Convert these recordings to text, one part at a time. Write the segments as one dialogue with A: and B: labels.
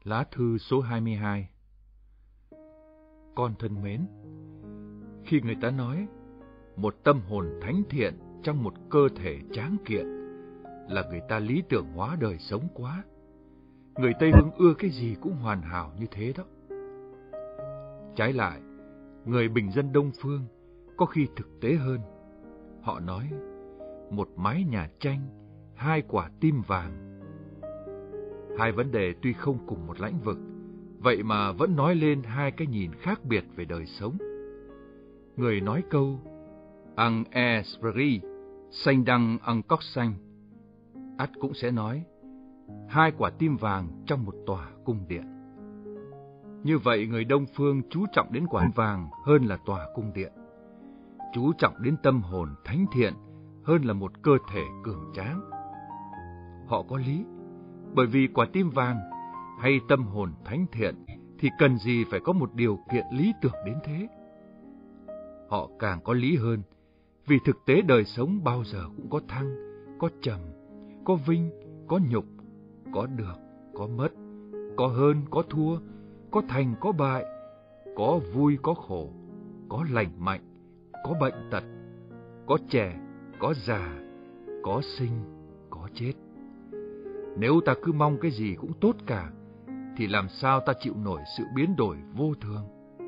A: Lá thư số 22. Con thân mến, khi người ta nói một tâm hồn thánh thiện trong một cơ thể tráng kiện là người ta lý tưởng hóa đời sống quá. Người Tây Phương ưa cái gì cũng hoàn hảo như thế đó. Trái lại, người bình dân Đông Phương có khi thực tế hơn. Họ nói một mái nhà tranh, hai quả tim vàng. Hai vấn đề tuy không cùng một lãnh vực, vậy mà vẫn nói lên hai cái nhìn khác biệt về đời sống. Người nói câu "Ăn esprit, xanh đăng ăn cóc xanh", ắt cũng sẽ nói hai quả tim vàng trong một tòa cung điện. Như vậy, người Đông Phương chú trọng đến quả tim vàng hơn là tòa cung điện, chú trọng đến tâm hồn thánh thiện hơn là một cơ thể cường tráng. Họ có lý, bởi vì quả tim vàng hay tâm hồn thánh thiện thì cần gì phải có một điều kiện lý tưởng đến thế. Họ càng có lý hơn, vì thực tế đời sống bao giờ cũng có thăng, có trầm, có vinh, có nhục, có được, có mất, có hơn, có thua, có thành, có bại, có vui, có khổ, có lành mạnh, có bệnh tật, có trẻ, có già, có sinh, có chết. Nếu ta cứ mong cái gì cũng tốt cả, thì làm sao ta chịu nổi sự biến đổi vô thường?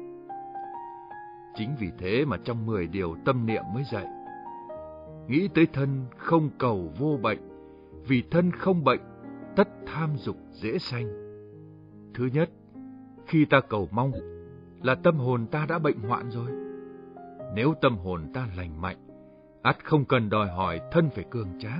A: Chính vì thế mà trong 10 điều tâm niệm mới dạy: nghĩ tới thân không cầu vô bệnh, vì thân không bệnh, tất tham dục dễ sanh. Thứ nhất, khi ta cầu mong là tâm hồn ta đã bệnh hoạn rồi. Nếu tâm hồn ta lành mạnh, ắt không cần đòi hỏi thân phải cường tráng.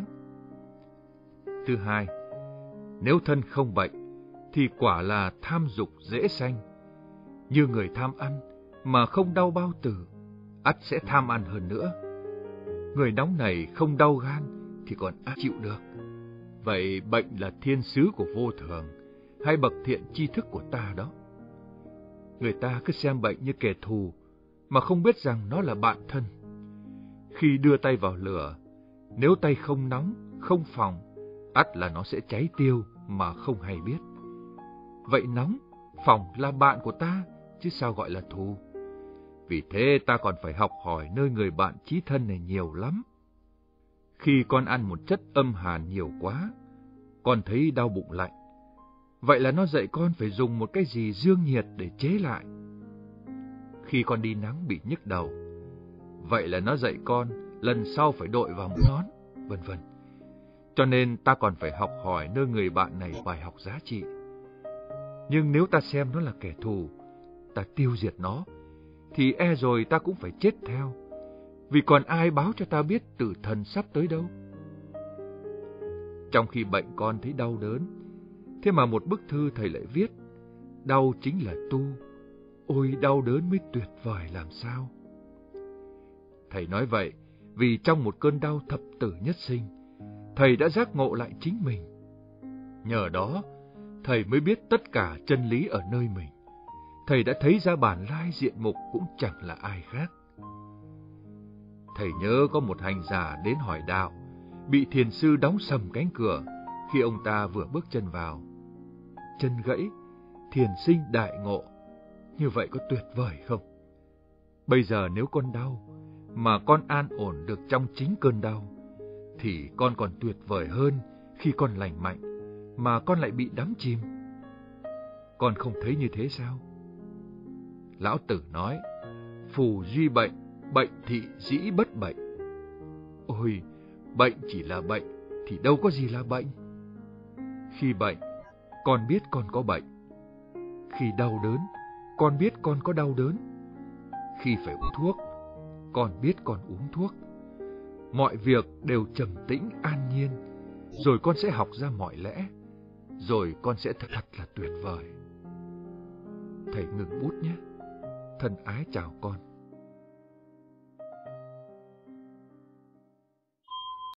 A: Thứ hai, nếu thân không bệnh, thì quả là tham dục dễ sanh. Như người tham ăn mà không đau bao tử, ắt sẽ tham ăn hơn nữa. Người nóng nảy không đau gan thì còn ai chịu được. Vậy bệnh là thiên sứ của vô thường, hay bậc thiện tri thức của ta đó? Người ta cứ xem bệnh như kẻ thù, mà không biết rằng nó là bạn thân. Khi đưa tay vào lửa, nếu tay không nóng, không phồng, ắt là nó sẽ cháy tiêu mà không hay biết. Vậy nóng, phồng là bạn của ta, chứ sao gọi là thù? Vì thế ta còn phải học hỏi nơi người bạn chí thân này nhiều lắm. Khi con ăn một chất âm hàn nhiều quá, con thấy đau bụng lạnh. Vậy là nó dạy con phải dùng một cái gì dương nhiệt để chế lại. Khi con đi nắng bị nhức đầu, vậy là nó dạy con lần sau phải đội vào mũ nón, vân vân. Cho nên ta còn phải học hỏi nơi người bạn này bài học giá trị. Nhưng nếu ta xem nó là kẻ thù, ta tiêu diệt nó, thì e rồi ta cũng phải chết theo. Vì còn ai báo cho ta biết tử thần sắp tới đâu? Trong khi bệnh con thấy đau đớn, thế mà một bức thư thầy lại viết: đau chính là tu, ôi đau đớn mới tuyệt vời làm sao. Thầy nói vậy vì trong một cơn đau thập tử nhất sinh, thầy đã giác ngộ lại chính mình. Nhờ đó, thầy mới biết tất cả chân lý ở nơi mình. Thầy đã thấy ra bản lai diện mục cũng chẳng là ai khác. Thầy nhớ có một hành giả đến hỏi đạo, bị thiền sư đóng sầm cánh cửa khi ông ta vừa bước chân vào. Chân gãy, thiền sinh đại ngộ. Như vậy có tuyệt vời không? Bây giờ nếu con đau, mà con an ổn được trong chính cơn đau, thì con còn tuyệt vời hơn khi con lành mạnh, mà con lại bị đắm chìm. Con không thấy như thế sao? Lão Tử nói: phù duy bệnh, bệnh thị dĩ bất bệnh. Ôi, bệnh chỉ là bệnh, thì đâu có gì là bệnh. Khi bệnh, con biết con có bệnh. Khi đau đớn, con biết con có đau đớn. Khi phải uống thuốc, con biết con uống thuốc. Mọi việc đều trầm tĩnh an nhiên, rồi con sẽ học ra mọi lẽ, rồi con sẽ thật là tuyệt vời. Thầy ngừng bút nhé. Thân ái chào con.